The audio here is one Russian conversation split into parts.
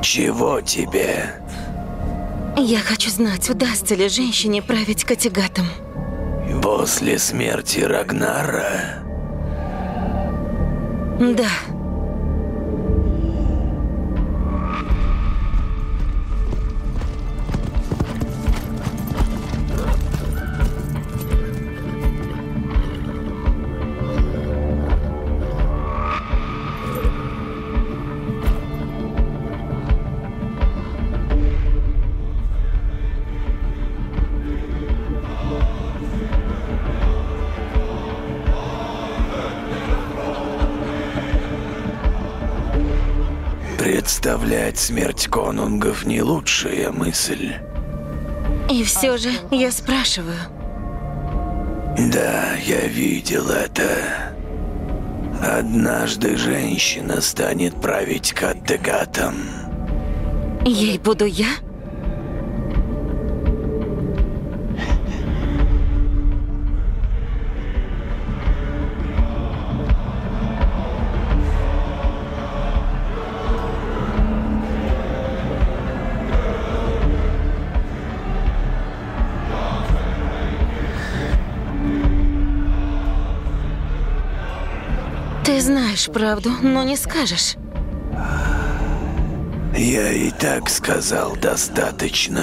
Чего тебе? Я хочу знать, удастся ли женщине править Каттегатом. После смерти Рагнара? Да. Представлять смерть конунгов не лучшая мысль. И все же я спрашиваю. Да, я видел это. Однажды женщина станет править Каттегатом. Ей буду я? Ты знаешь правду, но не скажешь. Я и так сказал достаточно.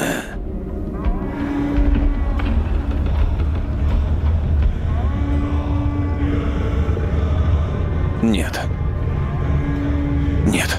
Нет. Нет.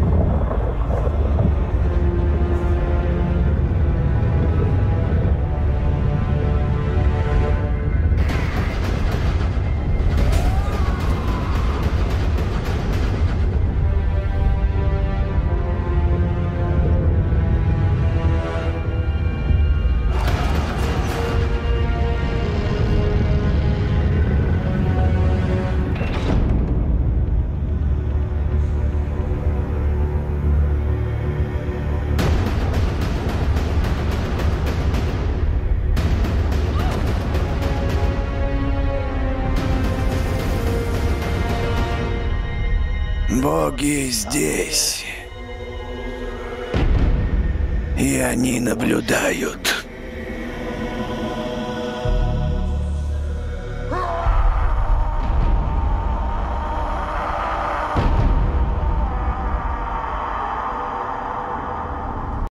Боги здесь. И они наблюдают.